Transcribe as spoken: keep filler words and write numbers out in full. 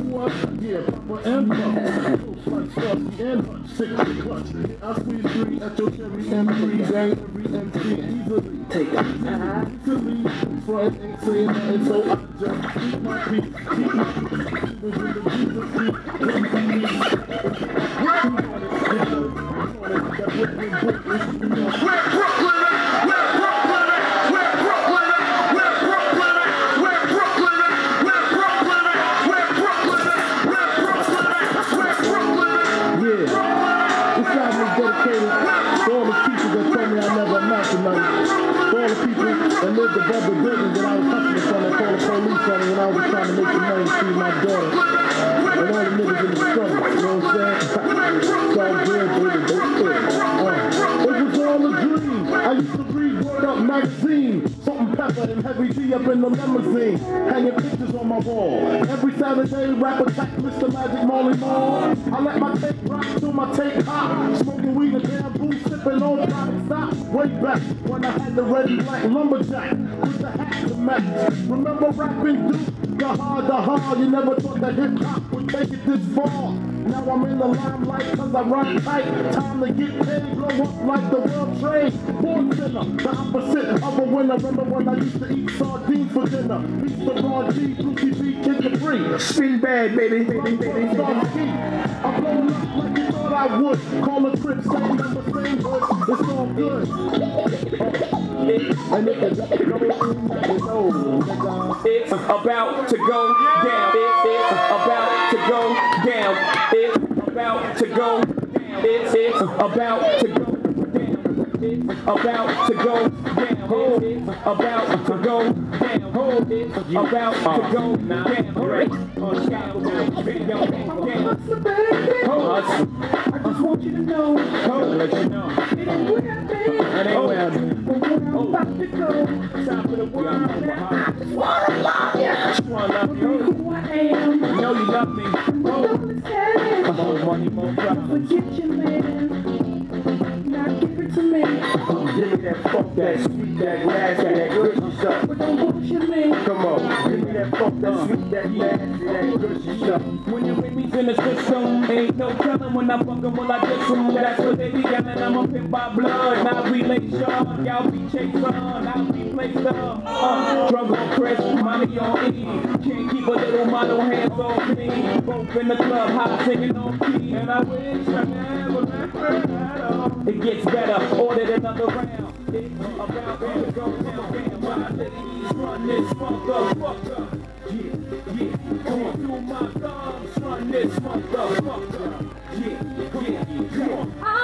what? Yeah, Papa and Papa. Like Starsky and Hutch, six to clutch. I squeeze three at your cherry M three. Bang every M C easily. Take it. Easily. Front ain't saying nothing, so I just keep my peace. Keep my peace. Even when the Jesus keep. When the peace. Where Brooklyn at? Where Brooklyn at? Where Brooklyn at? Where Brooklyn at? Where Brooklyn at? Where Brooklyn at? Where Brooklyn at? Where Brooklyn at? Where Brooklyn at? Where Brooklyn at? Yeah, this album is dedicated to all the people that told me I never amount to nothing. For all the people that lived above the buildings that I was hustling from that called the police on me when I was trying to make some money to feed my daughter. And all the niggas in the struggle, you know what I'm saying? It's all good, baby, don't quit. Uh, it was all a dream. I used to read Word Up magazine. Salt-N-Pepa and Heavy D up in the limousine, hanging pictures on my wall. Every Saturday, rap attack Mister Magic Marley Marl. I let my tape rock till my tape hot. Smoking weed and bamboo, sipping on tonic stop. Way back when I had the red and black lumberjack with the hat to match. Remember rapping Duke? The hard, the hard. You never thought that hip hop would take it this far. Now I'm in the limelight cause I rhyme tight. Time to get paid, blow up like the World Trade. Born sinner, the opposite of a winner. Remember when I used to eat sardines for dinner? Beats the Ron G, Brucey B, Kid Capri. Spin bad, baby, baby, baby. I blow up like you thought I would. Call a trip, same number, same hood. It's all good. And if it's it's about to go down. It's about to go down. It's about to go down. It's about to go down. It's about to go down. It's about to go down. It's about to go down. Right. I just want you to know. Let you know. It ain't where I've been. It ain't where I've been. But where I'm about to go. Top of the world. I just wanna love you. I just wanna love you. Who I am. You know you love me. Oh, more money, more problems. Forget your man. Now give it to me. Give me that funk, that sweet, that nasty, that gushy stuff. But don't bullshit me. Come on. Give me that funk, that sweet, that nasty, that gushy stuff. When you with me's in the system, ain't no telling when I fuck 'em, will I diss 'em. That's what they be yelling, I'm a pimp by blood. Not relation, y'all be chased on, I'll be placed up. Uh, struggle on Chris, money on E. Can't keep a little model hands on me. Both in the club, hot singing on key. And I wish I never met her at all. It gets better, ordered another round. It's about to go down, down. My ladies run this fuck up, fuck up. Yeah, yeah, come on through my thumbs, run this fuck up, fuck up. Yeah, yeah, come on.